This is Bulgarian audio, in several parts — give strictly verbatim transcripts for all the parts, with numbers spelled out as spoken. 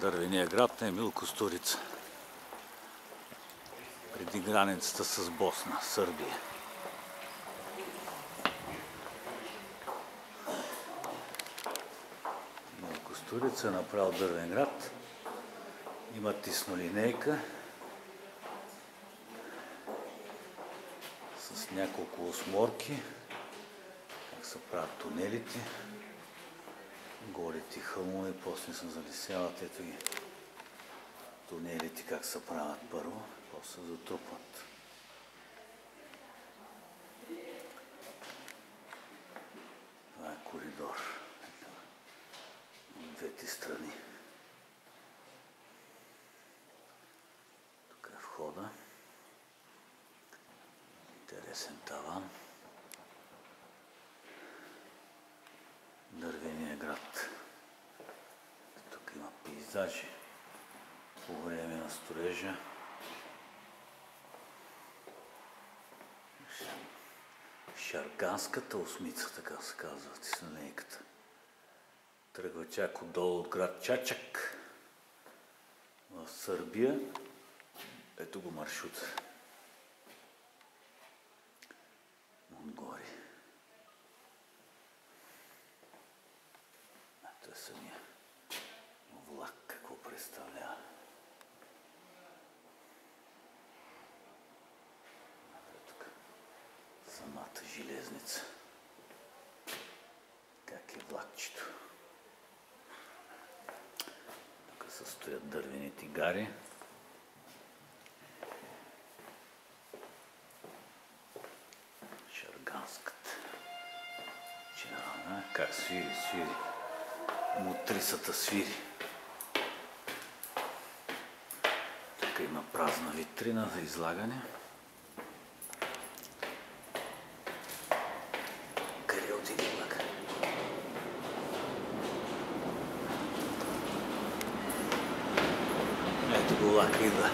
Дървения град на Емил Кустурица. Преди границата с Босна, Сърбия. Емил Кустурица е направил дървен град. Има тиснолинейка с няколко осморки, как се правят тунелите, голите хълмове, после се залесяват. Ето ги тунелите как се правят първо, после се затрупват. Това е коридор от двете страни. Тук е входа. Интересен таван. Дървения град. Тук има пейзажи по време на строежа. Шарганската осмица, така се казва, тиснолинейката. Тръгва чак отдолу от град Чачак в Сърбия. Ето го маршрута. Отгоре. Ето е самия влак, какво представлява. Ето тук самата железница. Как е влакчето. Тук се стоят дървени тигари. Шарганската. Чина, как свири, свири. Мотрисата свири. Тук има празна витрина за излагане. Къде отиде влака? Ето го влака идва.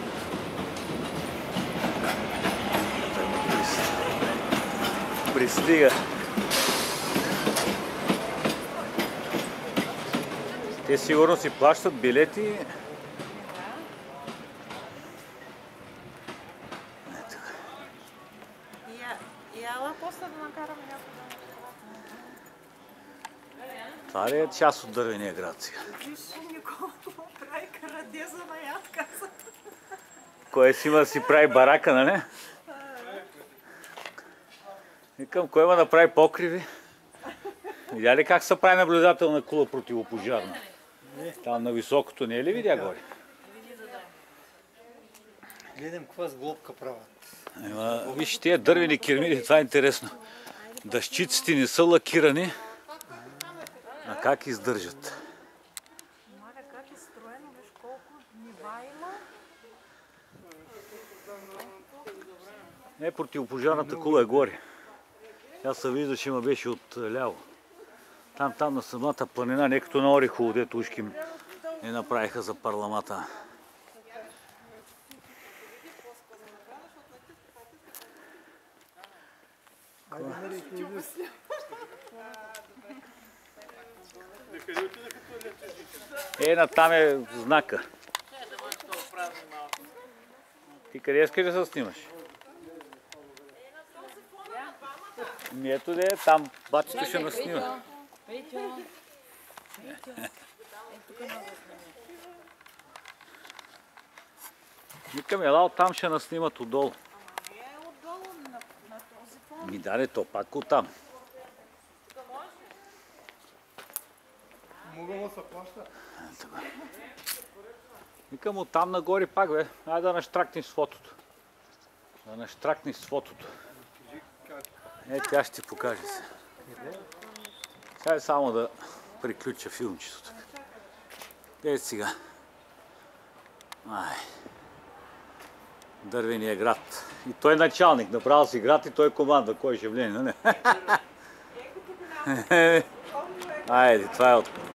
Пристига. Те сигурно си плащат билети. Ето. Това ли е част от дървения град сега? Кой си има да си прави барака, нали? Викам, кой има да прави покриви? Видя ли как се прави наблюдателна кула противопожарна? Там на високото не е ли видя горе? Гледам каква сглобка правят. Виж, тия дървени кирмиди, това е интересно. Дъщиците не са лакирани, а как издържат. Как е строено, виж колко нива има. Не, противопожарната кула е горе. Тя се вижда, че има беше от ляво. Там, там на самата планина, не като на Орехово, дето ушки не направиха за парламата. Е, на там е знака. Ти къде искаш да се снимаш? Ето де, там бачето ще наснима. Викам, ела оттам ще наснимат отдолу. Ми даде то пак оттам. Мога да се плаща? Викам, оттам нагоре пак, бе. Айде да наштракнеш с фотото. Да наштракнеш с фотото. Е, тя ще ти покаже се. Сега е само да приключа филмчето. Е, сега. Ай. Дървения град. И той е началник. Направил си град и той е команда. Кой ще влезе, нали? Айде, това е от